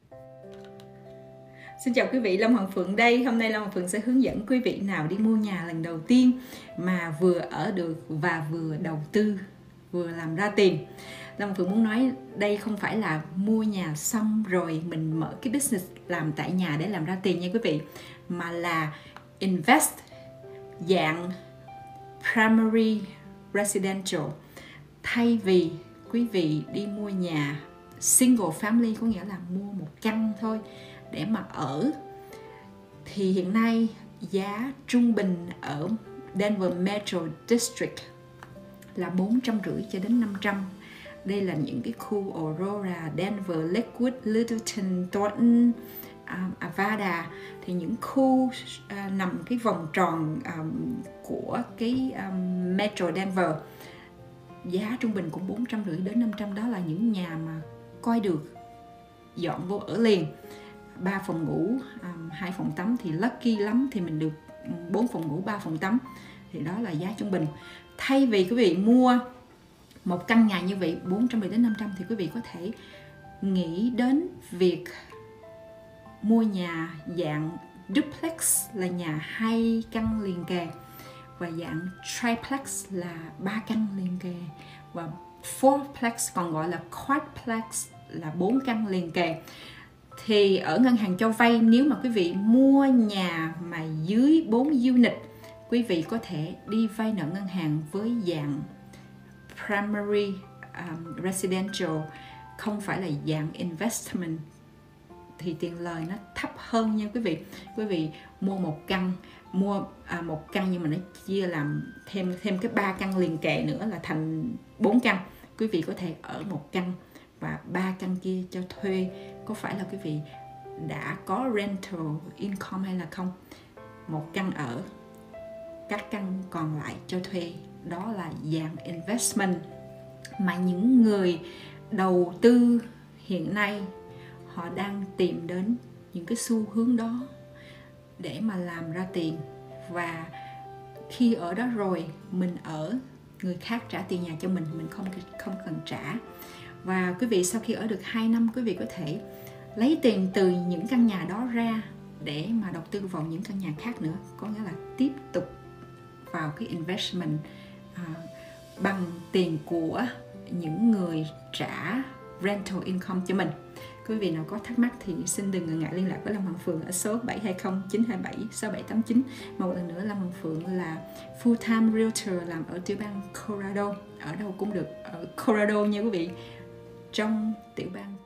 Xin chào quý vị, Lâm Hoàng Phượng đây. Hôm nay Lâm Hoàng Phượng sẽ hướng dẫn quý vị nào đi mua nhà lần đầu tiên mà vừa ở được và vừa đầu tư, vừa làm ra tiền. Lâm Hoàng Phượng muốn nói đây không phải là mua nhà xong rồi mình mở cái business làm tại nhà để làm ra tiền nha quý vị, mà là invest dạng primary residential. Thay vì quý vị đi mua nhà single family, có nghĩa là mua một căn thôi để mà ở, thì hiện nay giá trung bình ở Denver Metro District là 450 cho đến 500. Đây là những cái khu Aurora, Denver, Lakewood, Littleton, Thornton, Arvada, thì những khu nằm cái vòng tròn của cái Metro Denver, giá trung bình cũng 450 đến 500. Đó là những nhà mà coi được, dọn vô ở liền. 3 phòng ngủ, 2 phòng tắm thì lucky lắm thì mình được 4 phòng ngủ, 3 phòng tắm. Thì đó là giá trung bình. Thay vì quý vị mua một căn nhà như vậy 410 đến 500 thì quý vị có thể nghĩ đến việc mua nhà dạng duplex là nhà 2 căn liền kề, và dạng triplex là 3 căn liền kề, và fourplex còn gọi là quadplex là 4 căn liền kề. Thì ở ngân hàng cho vay, nếu mà quý vị mua nhà mà dưới 4 unit, quý vị có thể đi vay nợ ngân hàng với dạng primary residential, không phải là dạng investment, thì tiền lời nó thấp hơn nha quý vị. Quý vị mua một căn, nhưng mà nó chia làm thêm cái 3 căn liền kề nữa là thành 4 căn. Quý vị có thể ở một căn và 3 căn kia cho thuê. Có phải là quý vị đã có rental income hay là không? Một căn ở, các căn còn lại cho thuê. Đó là dạng investment mà những người đầu tư hiện nay họ đang tìm đến những cái xu hướng đó để mà làm ra tiền. Và khi ở đó rồi, mình ở, người khác trả tiền nhà cho mình không cần trả. Và quý vị sau khi ở được 2 năm, quý vị có thể lấy tiền từ những căn nhà đó ra để mà đầu tư vào những căn nhà khác nữa. Có nghĩa là tiếp tục vào cái investment bằng tiền của những người trả rental income cho mình. Quý vị nào có thắc mắc thì xin đừng ngần ngại liên lạc với Lâm Hoàng Phượng ở số 720 927 6789. Một lần nữa, Lâm Hoàng Phượng là full time realtor làm ở tiểu bang Colorado. Ở đâu cũng được, ở Colorado nha quý vị, trong tiểu bang